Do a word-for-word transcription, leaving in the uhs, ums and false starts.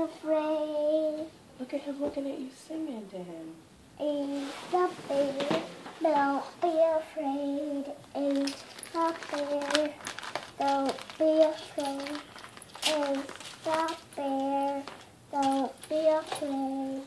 afraid. Look at him looking at you singing to him. He's the bear, don't be afraid. He's the bear, don't be afraid. He's the bear, don't be afraid.